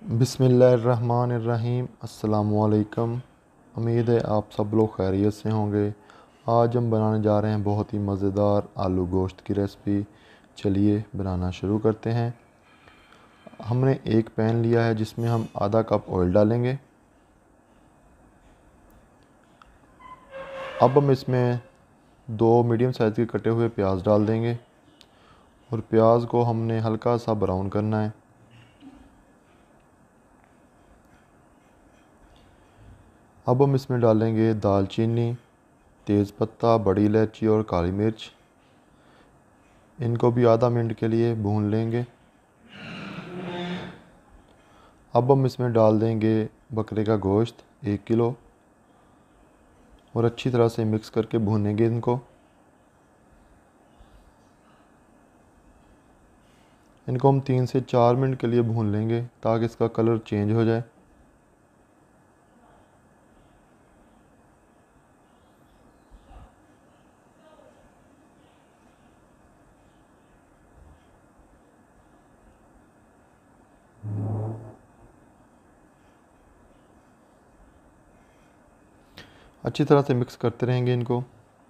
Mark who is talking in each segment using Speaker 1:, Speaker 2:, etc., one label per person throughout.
Speaker 1: बिस्मिल्लाहिर्रहमानिर्रहीम। अस्सलामुअलैकुम। उम्मीद है आप सब लोग खैरियत से होंगे। आज हम बनाने जा रहे हैं बहुत ही मज़ेदार आलू गोश्त की रेसिपी। चलिए बनाना शुरू करते हैं। हमने एक पैन लिया है जिसमें हम आधा कप ऑयल डालेंगे। अब हम इसमें दो मीडियम साइज़ के कटे हुए प्याज डाल देंगे और प्याज को हमने हल्का सा ब्राउन करना है। अब हम इसमें डालेंगे दालचीनी, तेज़पत्ता, बड़ी इलायची और काली मिर्च। इनको भी आधा मिनट के लिए भून लेंगे। अब हम इसमें डाल देंगे बकरे का गोश्त 1 किलो और अच्छी तरह से मिक्स करके भूनेंगे इनको। इनको हम 3 से 4 मिनट के लिए भून लेंगे ताकि इसका कलर चेंज हो जाए। अच्छी तरह से मिक्स करते रहेंगे इनको।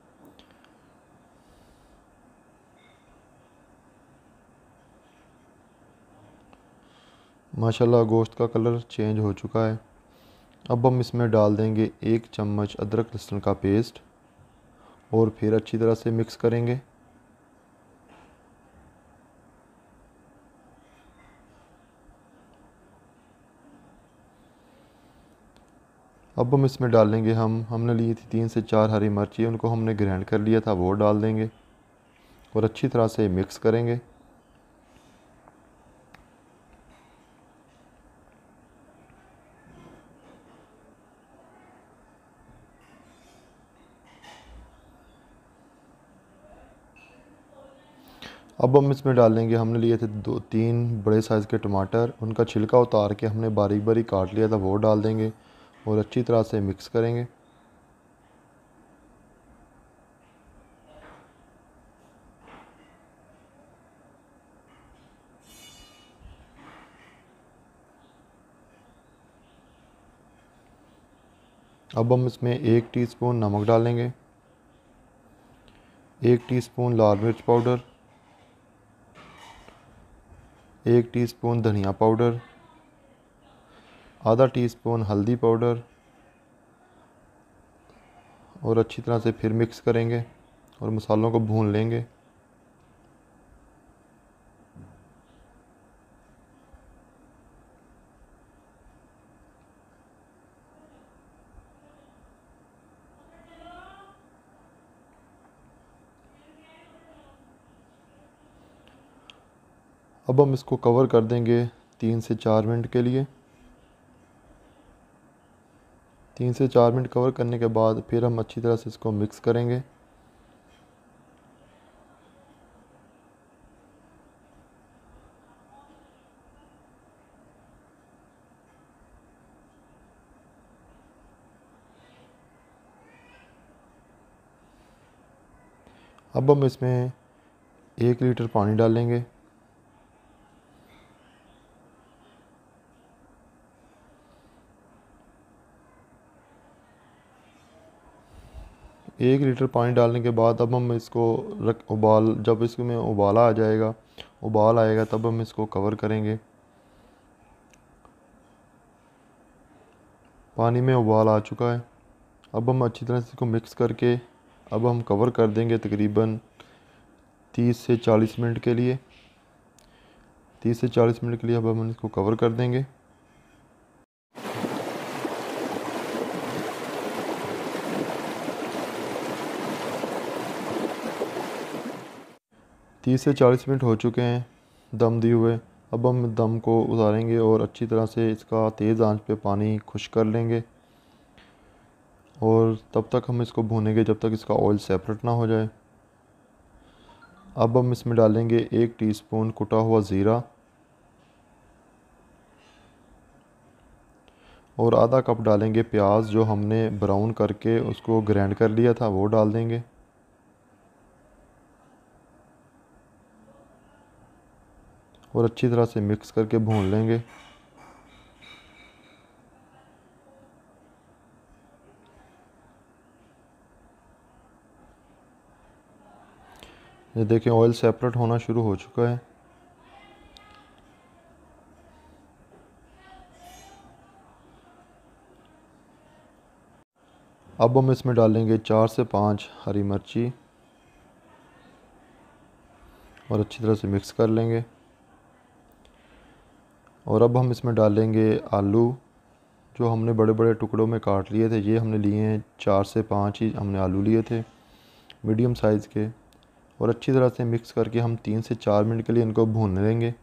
Speaker 1: माशाल्लाह गोश्त का कलर चेंज हो चुका है। अब हम इसमें डाल देंगे 1 चम्मच अदरक लहसुन का पेस्ट और फिर अच्छी तरह से मिक्स करेंगे। अब हम इसमें डालेंगे हमने ली थी 3 से 4 हरी मिर्ची, उनको हमने ग्राइंड कर लिया था, वो डाल देंगे और अच्छी तरह से मिक्स करेंगे। अब हम इसमें डालेंगे, हमने लिए थे 2-3 बड़े साइज़ के टमाटर, उनका छिलका उतार के हमने बारीक बारीक काट लिया था, वो डाल देंगे और अच्छी तरह से मिक्स करेंगे। अब हम इसमें 1 टीस्पून नमक डालेंगे, 1 टीस्पून लाल मिर्च पाउडर, 1 टीस्पून धनिया पाउडर, आधा टीस्पून हल्दी पाउडर और अच्छी तरह से फिर मिक्स करेंगे और मसालों को भून लेंगे। अब हम इसको कवर कर देंगे 3 से 4 मिनट के लिए। 3 से 4 मिनट कवर करने के बाद फिर हम अच्छी तरह से इसको मिक्स करेंगे। अब हम इसमें 1 लीटर पानी डालेंगे। एक लीटर पानी डालने के बाद अब हम इसको जब इसमें उबाला आ जाएगा, उबाल आएगा, तब हम इसको कवर करेंगे। पानी में उबाल आ चुका है। अब हम अच्छी तरह से इसको मिक्स करके अब हम कवर कर देंगे तकरीबन 30 से 40 मिनट के लिए। 30 से 40 मिनट के लिए अब हम इसको कवर कर देंगे। 30 से 40 मिनट हो चुके हैं दम दिए हुए। अब हम दम को उतारेंगे और अच्छी तरह से इसका तेज़ आंच पे पानी खुश कर लेंगे और तब तक हम इसको भूनेंगे जब तक इसका ऑयल सेपरेट ना हो जाए। अब हम इसमें डालेंगे 1 टीस्पून कुटा हुआ ज़ीरा और आधा कप डालेंगे प्याज जो हमने ब्राउन करके उसको ग्राइंड कर लिया था, वो डाल देंगे और अच्छी तरह से मिक्स करके भून लेंगे। ये देखें ऑयल सेपरेट होना शुरू हो चुका है। अब हम इसमें डालेंगे 4 से 5 हरी मिर्ची और अच्छी तरह से मिक्स कर लेंगे। और अब हम इसमें डालेंगे आलू, जो हमने बड़े बड़े टुकड़ों में काट लिए थे। ये हमने लिए हैं 4 से 5 ही हमने आलू लिए थे मीडियम साइज़ के। और अच्छी तरह से मिक्स करके हम 3 से 4 मिनट के लिए इनको भून लेंगे।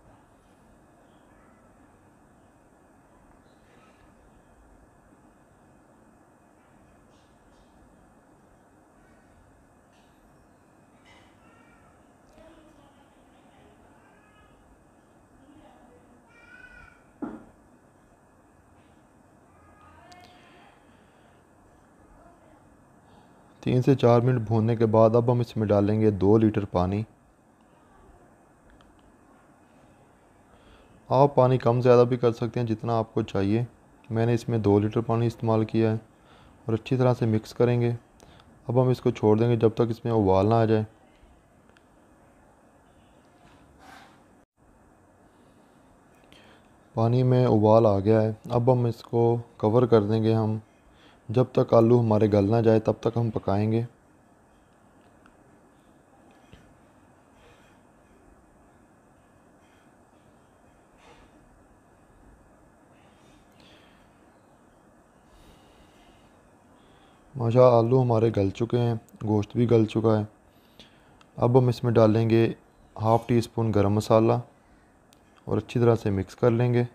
Speaker 1: तीन से 4 मिनट भूनने के बाद अब हम इसमें डालेंगे 2 लीटर पानी। आप पानी कम ज़्यादा भी कर सकते हैं जितना आपको चाहिए। मैंने इसमें 2 लीटर पानी इस्तेमाल किया है। और अच्छी तरह से मिक्स करेंगे। अब हम इसको छोड़ देंगे जब तक इसमें उबाल ना आ जाए। पानी में उबाल आ गया है। अब हम इसको कवर कर देंगे। हम जब तक आलू हमारे गल ना जाए तब तक हम पकाएंगे। माशा आलू हमारे गल चुके हैं, गोश्त भी गल चुका है। अब हम इसमें डालेंगे हाफ़ टी स्पून गरम मसाला और अच्छी तरह से मिक्स कर लेंगे।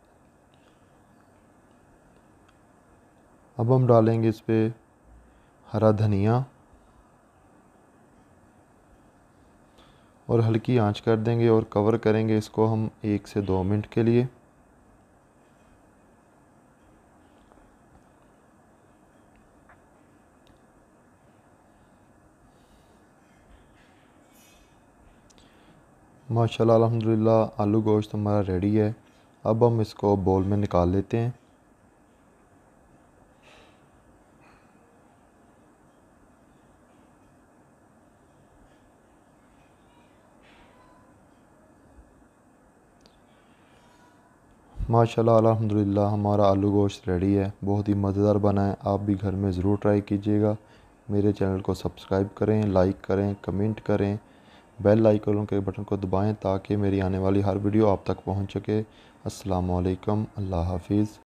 Speaker 1: अब हम डालेंगे इस पर हरा धनिया और हल्की आंच कर देंगे और कवर करेंगे इसको हम 1 से 2 मिनट के लिए। माशाल्लाह अल्हम्दुलिल्लाह आलू गोश्त हमारा रेडी है। अब हम इसको बोल में निकाल लेते हैं। माशाल्लाह अल्हम्दुलिल्लाह हमारा आलू गोश्त रेडी है। बहुत ही मज़ेदार बना है। आप भी घर में ज़रूर ट्राई कीजिएगा। मेरे चैनल को सब्सक्राइब करें, लाइक करें, कमेंट करें, बेल आइकन के बटन को दबाएं ताकि मेरी आने वाली हर वीडियो आप तक पहुंच सके। अस्सलाम वालेकुम, अल्लाह हाफिज़।